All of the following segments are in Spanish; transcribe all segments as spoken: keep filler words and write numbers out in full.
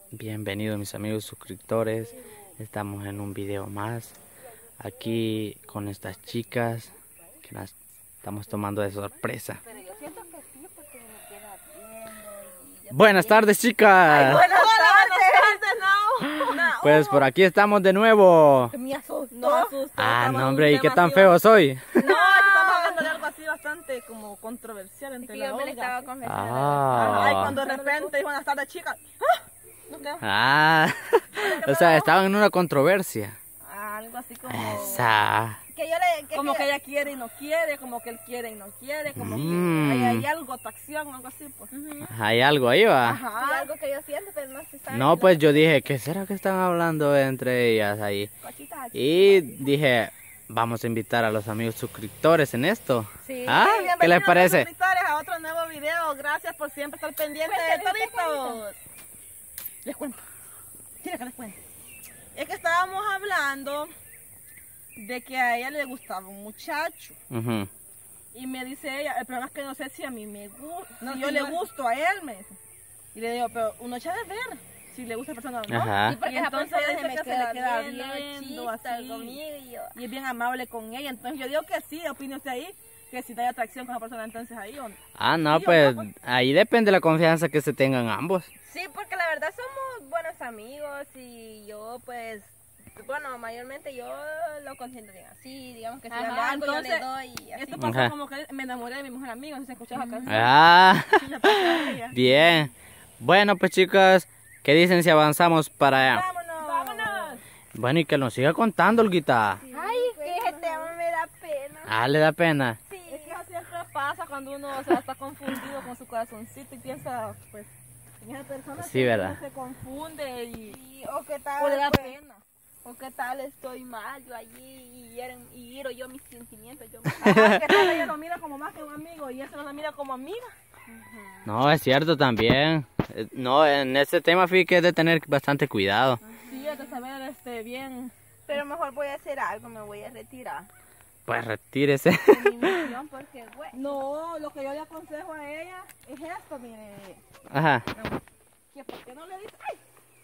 Bienvenidos mis amigos suscriptores, estamos en un video más aquí con estas chicas que las estamos tomando de sorpresa. Buenas tardes, chicas. Ay, buenas tardes, no. No. Pues por aquí estamos de nuevo. Me asustó. No, asustó. Ah, no hombre, ¿y qué tan feo soy? No, estamos hablando de algo así bastante como controversial entre Sí, la yo me le Olga. estaba confesando. Ah. Ay, cuando de repente dijo buenas tardes, chicas. ¡Ah! ¿No qué? Ah, o sea, estaban en una controversia. Ah, algo así como... Esa. Que yo le... Que, Como que- que ella quiere y no quiere, como que él quiere y no quiere, como Mm. que hay, hay algo, atracción, algo así, pues. Hay algo ahí, va. Sí, Ajá. algo que yo siento, pero no se sabe. No, pues yo dije, ¿qué será que están hablando entre ellas ahí? Cochitas. Y dije, vamos a invitar a los amigos suscriptores en esto. Sí. ¿Ah? Bienvenidos, ¿Qué les parece? suscriptores, a otro nuevo video. Gracias por siempre estar pendientes de toditos. Les cuento. Quiero que les cuente. Es que estábamos hablando de que a ella le gustaba un muchacho. Ujú. Y me dice ella, el problema es que no sé si a mí me gusta, No, si yo si le no- gusto a él, me dice. Y le digo, pero uno echa de ver si le gusta a la persona o no. Ajá. Sí, porque Y esa entonces persona ella se dice me que se le queda viendo, viendo, chista así. conmigo y yo... Y es bien amable con ella. Entonces yo digo que sí, opine usted ahí, que si no hay atracción con esa persona, entonces ahí o no. Ah, no, Sí, pues o no, pues. ahí depende de la confianza que se tengan ambos. Sí, porque la verdad somos buenos amigos y yo pues... Bueno, mayormente yo lo consiento bien así, digamos que si Ajá, me da algo yo le entonces, doy y así. Esto pasó Ajá. como que me enamoré de mi mejor amiga, no sé si escuchaba la canción. Ah, Sí, le pasó a ella. bien. Bueno, pues chicas, ¿qué dicen si avanzamos para allá? Vámonos. Vámonos. Bueno, y que nos siga contando, Olguita. Ay, que ese tema me da pena. Ah, le da pena. Sí. Es que eso siempre pasa cuando uno, o sea, está confundido con su corazoncito y piensa, pues, en esa persona Sí, que ¿verdad? uno se confunde y, Sí, o qué tal, o le da pues, pena. o qué tal estoy mal yo allí y, hieren- y hiro yo mis sentimientos. Yo Ajá, que tal ella lo mira como más que un amigo y eso no lo mira como amiga. No, es cierto también. Eh, No, en este tema fíjate que es de tener bastante cuidado. Sí, es de saber este, bien Pero mejor voy a hacer algo, me voy a retirar Pues retírese. de mi misión porque, güey, No, lo que yo le aconsejo a ella es esto, mire, Ajá. que por qué no le dice, ¡ay!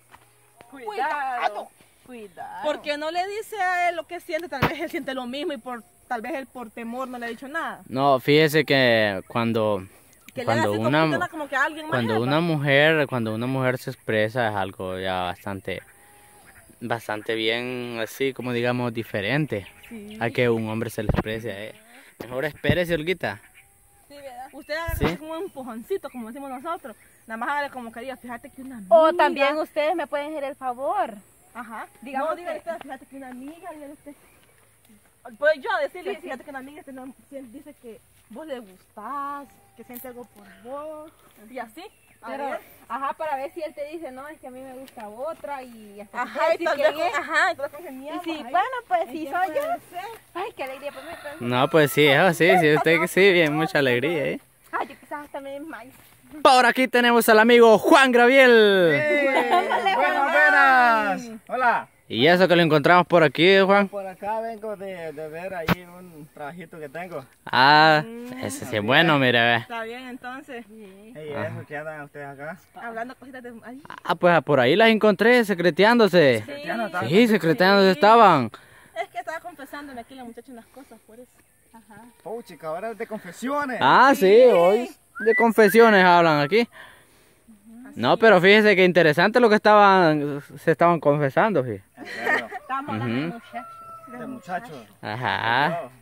cuidado, cuidado. ¿Por qué no le dice a él lo que siente? Tal vez él siente lo mismo y por tal vez él por temor no le ha dicho nada. No, fíjese que cuando Que le cuando haga así como una pena como que a alguien más cuando es, una ¿va? mujer cuando una mujer se expresa es algo ya bastante bastante bien, así como digamos diferente Sí. a que un hombre se le exprese a ella. Mejor espérese, Olguita. Sí, ¿verdad? Usted haga Sí. así como un empujoncito, como decimos nosotros. Nada más hágale como que diga, fíjate que una amiga. O también ustedes me pueden hacer el favor. Ajá. digamos No, dígale que- usted, fíjate que una amiga, dígale usted. Pues yo decirle, Sí, sí. fíjate que una amiga este no- si él dice que vos le gustás, que siente algo por vos, y así. A Pero, ver. ajá, para ver si él te dice, no, es que a mí me gusta otra y hasta te puede Ajá, y decir tal que vez, bien. ajá, y tal vez Y congeniamos sí, ahí. bueno, pues ¿En sí quién soy puede yo. ser? Ay, qué alegría por mí. Pues. No, pues sí, eso sí, sí, usted que sí, bien, mucha alegría, ¿eh? Ay, yo quizás hasta me desmayo. Por aquí tenemos al amigo Juan Graviel. Buenas, buenas. Hola. Y eso que lo encontramos por aquí, Juan. Por acá vengo de, de ver ahí un trabajito que tengo. Ah, ese sí es bueno, mire, ve. Está bien, entonces. Hey, eso que andan ustedes acá. Hablando cositas de... Ay, Ah, pues por ahí las encontré, secreteándose. Ya no está. Sí, secreteándose estaban. es que estaba confesándome aquí la muchacha unas cosas, por eso. Ajá. Oh, chica, ahora es de confesiones. Ah, sí, hoy de confesiones hablan aquí. No, pero fíjese que interesante lo que estaban, se estaban confesando, fíjese. En serio, Estamos hablando de muchachos. de muchachos. Ajá. Oh,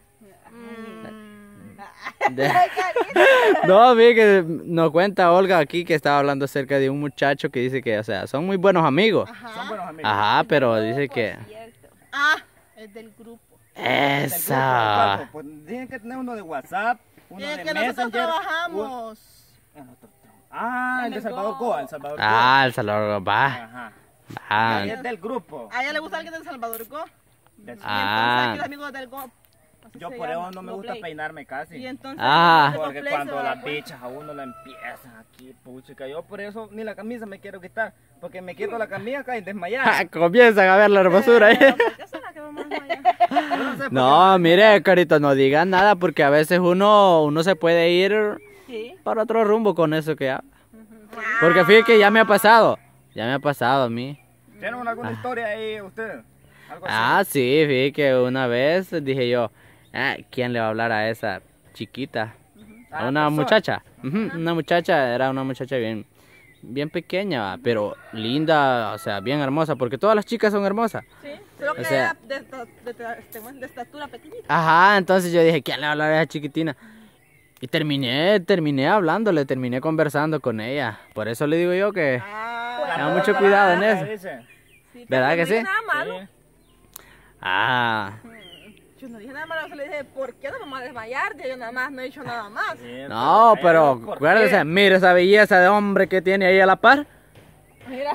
De- No, vi que nos cuenta Olga aquí que estaba hablando acerca de un muchacho que dice que, o sea, son muy buenos amigos. son buenos amigos. Ajá, pero dice que... Cierto. Ah, es del grupo. Del grupo, Esa. del grupo. Pues tienen que tener uno de WhatsApp, uno Y es de que nosotros Messenger. trabajamos. un- nosotros tra- Ah, el de el Salvador Go. Coa, el Salvador Coa. Ah, El Salvador, va. Ajá. Va. Ahí es del grupo. A ella le gusta alguien del Salvador Go. Del- Y Ah. entonces aquí los amigos del Go. así Yo se por llama, eso no me Go gusta Play. peinarme casi. Y entonces Ah. los de Go Porque Play cuando se las dan cuenta. bichas a uno la empiezan aquí, puchica, yo por eso ni la camisa me quiero quitar, porque me quito la camisa acá y desmayar. Ah, comienzan a ver la hermosura ahí. Pero, ¿por qué será que vamos allá? Yo no sé por qué. No, mire, Carito, no digan nada porque a veces uno, uno se puede ir Sí. para otro rumbo con eso que habla. Porque fíjate que ya me ha pasado. Ya me ha pasado a mí. ¿Tienen alguna historia ahí usted? ¿Algo así? Ah, sí, vi que una vez dije yo, ah, ¿quién le va a hablar a esa chiquita? A Ah, una persona. muchacha. Ujú, una muchacha, era una muchacha bien, bien pequeña, va, pero linda, o sea, bien hermosa, porque todas las chicas son hermosas. Sí, solo que O sea- era de, de, de, de- este, de estatura pequeñita. Ajá, entonces yo dije, ¿quién le va a hablar a esa chiquitina? Y terminé, terminé hablándole, terminé conversando con ella. Por eso le digo yo que Ah, tenga mucho cuidado en eso. Dice. sí, ¿Verdad pero que no dije sí? nada malo. Sí. Ah, Yo no dije nada malo, solo le dije, ¿por qué no vamos a desmayar? Yo nada más no he dicho nada más. Sí, no, pero ¿por qué? acuérdese, mire esa belleza de hombre que tiene ahí a la par. Mira.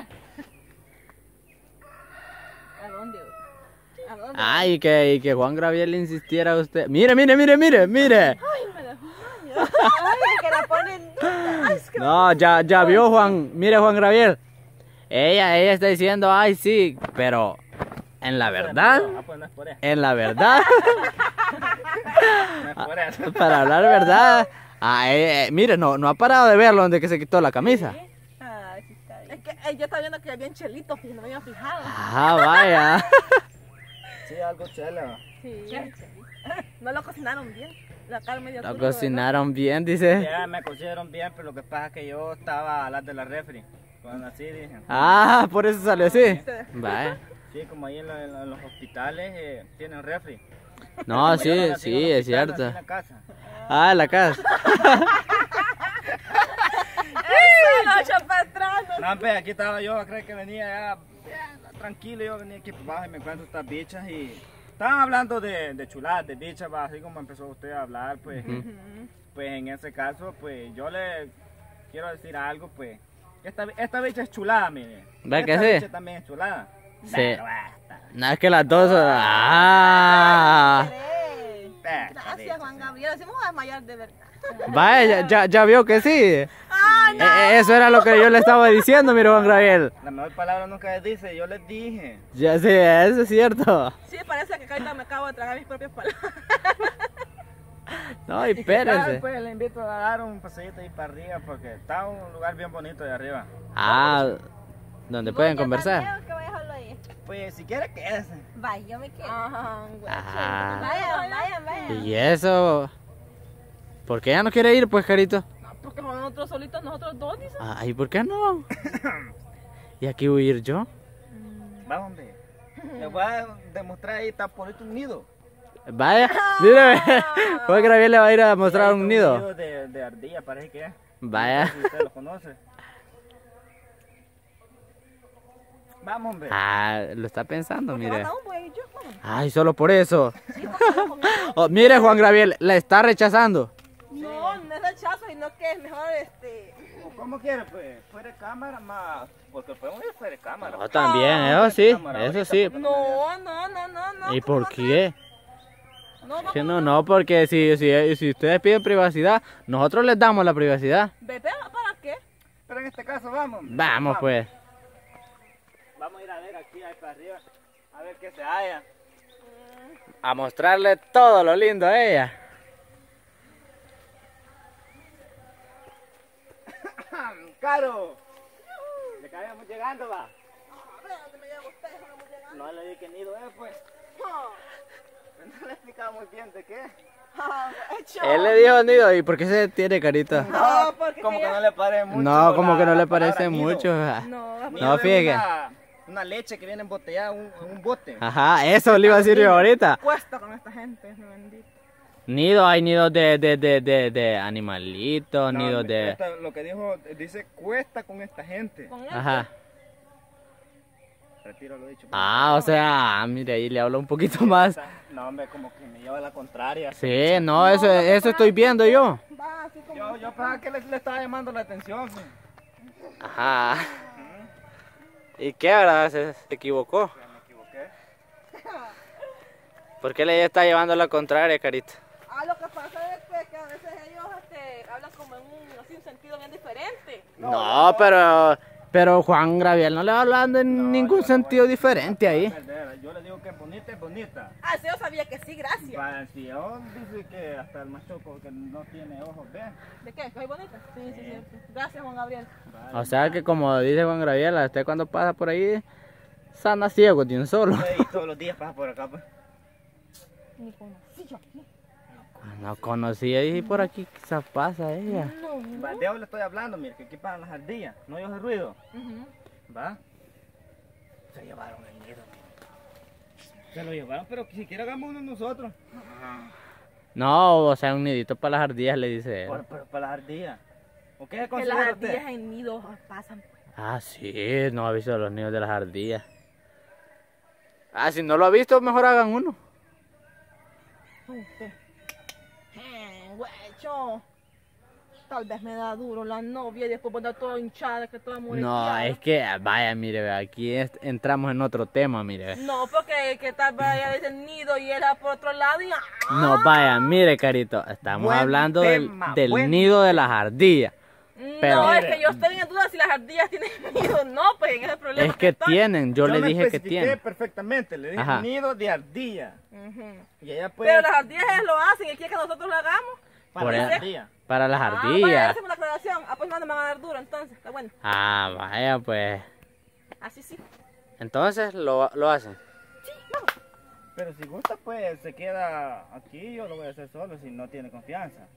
¿A dónde? ¿A dónde? Ay, y que, y que Juan Gabriel le insistiera a usted. Mire, mire, mire, mire, mire. Ay, me dejó maña. Ay, que la ponen. Ay, es que No, ya, ya vio Juan, mire Juan Gabriel. Ella, ella está diciendo, ay, sí, pero en la verdad, Ah, pues no es por eso. en la verdad, No es por eso. para hablar verdad, ah, eh, eh, mire, no, no ha parado de verlo desde que se quitó la camisa. Ah, sí está bien. Es que eh, yo estaba viendo que había chelito, fíjate, no me había fijado. Ah, vaya. Sí, algo chela. Sí. No lo cocinaron bien. La carne medio Lo cruda, cocinaron bien, dice. Ya me cocieron bien, pero lo que pasa es que yo estaba a las de la refri. Cuando así dije. Ah, por eso salió así. Vaya. Sí, como ahí en, la- en la- en los hospitales eh, tienen refri. No, Como yo sí, nací en sí, un es hospital, cierto. nací en la casa. Ah, en la casa. ¿verdad? Eso, lo echa para atrás. no. No, hombre, aquí estaba yo, creo que venía ya bien, tranquilo, yo venía aquí para abajo y me encuentro estas bichas y estaban hablando de, de chuladas, de bichas, va, así como empezó usted a hablar, pues, pues en ese caso, pues yo le quiero decir algo, pues, que esta, esta bicha es chulada, mire. ¿Ve que Esta sí? bicha también es chulada. Sí. Pero esta, No, es que las dos. Ah. Eh, esta Gracias, bicha, Juan sí. Gabriel. Así me voy a desmayar de verdad. Vaya, ya, ya, ya vio que sí. Ah, no. Eh, eh, eso era lo que yo le estaba diciendo, mire Juan Gabriel. La mejor palabra nunca les dice, yo les dije. Ya sí, eso es cierto. Sí, parece que ahorita me acabo de tragar mis propias palabras. No, y ¿Y qué tal, espérense. pues le invito a dar un paseíto ahí para arriba porque está un lugar bien bonito de arriba. Ah, donde pueden ¿Voy a conversar. también o que voy a dejarlo ahí? Pues si quiere quédese. Vaya, yo me quedo. Ajá, güey. Ah, Vayan, vayan, vayan. y eso. ¿Por qué ya no quiere ir, pues, Carito? No, porque con nosotros solitos, nosotros dos, dice. Ah, ¿y por qué no? ¿Y aquí voy a ir yo? Vamos, hombre. Les voy a demostrar ahí, está por ahí un nido. Vaya, mire, Juan Gabriel le va a ir a mostrar Ahí un está nido. de, de ardilla, parece que es. Vaya. No sé si usted lo conoce. Vamos, hombre. Ah, lo está pensando, Porque mire. van a un güey, yo, vamos. Ay, solo por eso. Sí, porque lo comí. Oh, mire, Juan Gabriel, la está rechazando. No, no es rechazo, sino que es mejor este. ¿Cómo quiere, pues? Fuera de cámara más. Porque podemos ir fuera de cámara. No, también, eso sí, eso sí. No, no, no, no, no. ¿Y ¿cómo por va a qué? ser? No, no, Que no, no, porque si, si, si ustedes piden privacidad, nosotros les damos la privacidad. Bebé, ¿para qué? Pero en este caso, vamos. hombre. Vamos, pues. Vamos a ir a ver aquí, ahí para arriba. A ver qué se halla. A mostrarle todo lo lindo a ella. ¡Caro! Le caemos llegando, va. A ver, ¿dónde me lleva usted? Vamos llegando. No le dije que nido es, pues. No le explicamos bien de qué. Ah, hecho. Él le dijo nido, ¿y por qué se tiene carita? No, porque Como que que ya- no le parece mucho. No, como la- que no la le parece palabra nido. mucho. No, Nido No, es fíjate. Una, una leche que viene embotellada en un, en un bote. Ajá, eso le iba a decir yo ahorita. cuesta con esta gente, me bendito. Nido, hay nidos de, de, de, de, de animalitos, No, nidos de... esta- lo que dijo, dice cuesta con esta gente. Con él. Ajá. Retiro lo dicho. pues. Ah, o sea, ah, mire, ahí le hablo un poquito más. No, hombre, como que me lleva a la contraria. Sí, no, eso, eso estoy viendo yo. Va así como. Yo, yo pensaba que le, le estaba llamando la atención. sí. Ajá. ¿Y qué, verdad? Se, se equivocó. Ya me equivoqué. ¿Por qué le está llevando la contraria, Carita? Ah, lo que pasa es que, que a veces ellos este, hablan como en un, así, un sentido bien diferente. No, pero Pero Juan Gabriel no le va hablando en No, ningún yo no sentido voy a- diferente ahí. Yo le digo que es bonita, es bonita. Ah, sí, yo sabía que sí, gracias. Va, si yo dice que hasta el machoco que no tiene ojos, ve. ¿De qué? ¿Que soy bonita? Sí, sí, sí. Gracias, Juan Gabriel. O sea que como dice Juan Gabriel, usted cuando pasa por ahí, sana ciego de un solo. Y todos los días pasa por acá, pues. Ni conocí yo. No conocía y por aquí quizás pasa ella. No, Va, de eso le estoy hablando, mire, que aquí pasan las ardillas. No oye ruido. Ujú. Va. Se llevaron el nido. Se lo llevaron, pero si siquiera hagamos uno nosotros. No, o sea, un nidito para las ardillas le dice él. Por, por- para las ardillas. ¿O qué se Que las considera usted? ardillas en nidos pasan. Ah, sí, no ha visto los nidos de las ardillas. Ah, si no lo ha visto, mejor hagan uno. Usted. Eh, güecho. Tal vez me da duro la novia y después voy a andar toda hinchada, que toda No, mureteada. es que, vaya, mire, ve, aquí es- entramos en otro tema, mire. ve. No, porque que tal vez ella dice el nido y él va por otro lado y... ¡ah! No, vaya, mire, carito, estamos Buen hablando del, tema, del buen- nido de las ardillas. Pero- no, es Mire. que yo estoy en duda si las ardillas tienen nido. No, pues en ese problema. Es que estoy. tienen, yo, le me dije que especifiqué tienen. perfectamente, le dije Ajá. nido de ardilla. Ujú. Y ella pues Pero las ardillas ellas lo hacen y quiere que nosotros lo hagamos. para Por la eso- ardilla. Para las Ah, vaya, ardillas. hacemos una aclaración. Ah, pues no, no me van a dar duro entonces. Está bueno. Ah, vaya, pues. Así sí. Entonces lo, lo hacen. Pero si gusta pues se queda aquí, yo lo voy a hacer solo si no tiene confianza.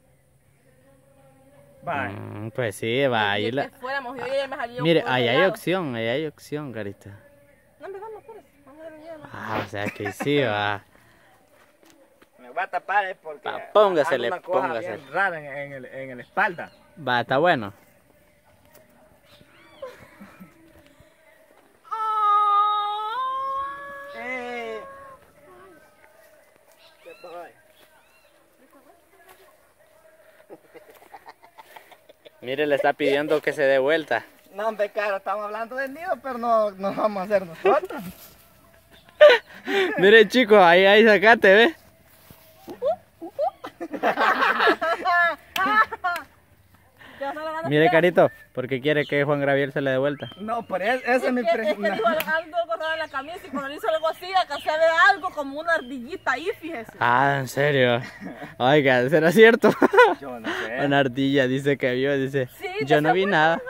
Bye. Mm, pues sí, va. Ahí Y la... que fuéramos, yo ya me salió Mire, por ahí otro hay lado. opción, ahí hay opción, carita. No, me vamos, por eso. Vamos a ver ya. Ah, o sea que sí, va. Me voy a tapar eh, porque Pa- póngasele, ando una cosa póngasele. bien rara en, en el, en la espalda. Va, está bueno. Eh. ¿Qué pasa? Mire, le está pidiendo que se dé vuelta. No, hombre, cara, estamos hablando del nido, pero no, no vamos a hacer nosotros. Mire, chicos, ahí, ahí sacate, ¿ves? ¿Te vas a la gana Mire, de carito, ¿por qué quiere que Juan Gabriel se le dé vuelta? No, por eso, esa es mi Es que, es que pregunta. dijo algo raro en la camisa y cuando le hizo algo así, acá se ve algo como una ardillita ahí, fíjese. Ah, ¿en serio? Oiga, ¿será cierto? Yo no sé. Una ardilla dice que vio, dice, Sí, yo ¿te no vi seguro, nada.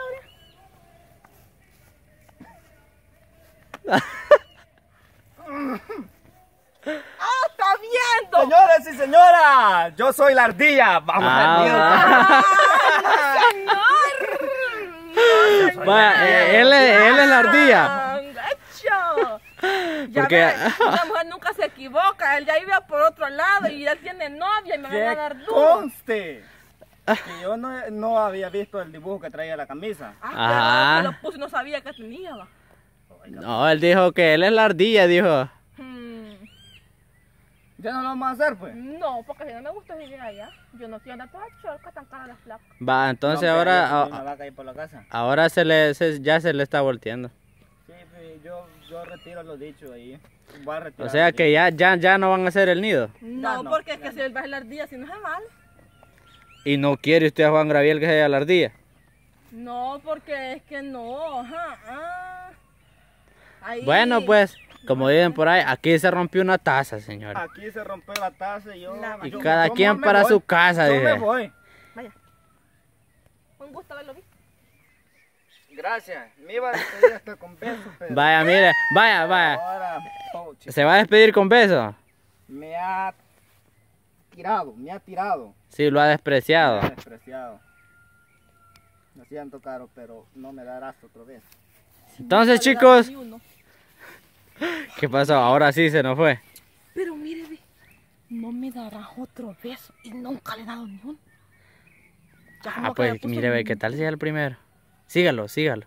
¡Ah, está viendo! Señores y señoras, yo soy la ardilla. Vamos Ah, al nido. ¡Señor! Vaya, eh, él, es- él es la ardilla. Ah, gacho. Ya Porque- ves, una mujer nunca se equivoca, él ya iba por otro lado y ya tiene novia y me van a Que dar duro. conste que yo no, no había visto el dibujo que traía la camisa. Ah, Ajá. pero se lo puse y no sabía que tenía. Va. No, él dijo que él es la ardilla, dijo. Hmm, Ya no lo vamos a hacer, pues. No, porque si no me gusta vivir allá, yo no quiero andar toda chorca tan cara las placas. Va, entonces No, pero ahora, yo tengo a- una vaca ahí por la casa. ahora se le, se- ya se le está volteando. Sí, pues, yo, yo retiro lo dicho ahí. Voy a retirar O sea lo que dicho. ya, ya, ya no van a hacer el nido. No, no, porque es ya que no. si él va a la ardilla, si no se vale. ¿Y no quiere usted a Juan Gabriel que sea la ardilla? No, porque es que no. Ajá, ah. Ahí. Bueno, pues, como dicen por ahí, aquí se rompió una taza, señor. Aquí se rompió la taza y yo. La- Y yo- cada yo quien me para voy. su casa, Yo dije. me voy. Vaya. Un gusto verlo visto. Gracias. Me iba a despedir hasta con besos, pero. Vaya, mire, vaya, vaya. Ahora, poche, ¿Se va a despedir con besos? me ha tirado, me ha tirado. Sí, lo ha Me despreciado. ha despreciado. Lo siento, Caro, pero no me darás otra vez. Entonces, No le chicos, da ni uno. ¿qué pasó? Ahora sí se nos fue. Pero mire, ve, no me darás otro beso y nunca le he dado ni uno. Ya como Ah, que pues me puso mire, ve, un- ¿qué tal si es el primero? Sígalo, sígalo.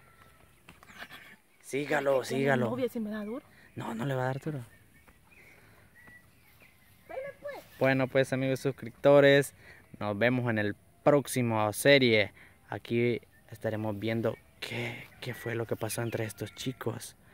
Sígalo, Tiene sígalo. novia y si me da duro. No, no le va a dar duro. Bueno, pues amigos suscriptores, nos vemos en el próximo serie. Aquí estaremos viendo qué, qué fue lo que pasó entre estos chicos.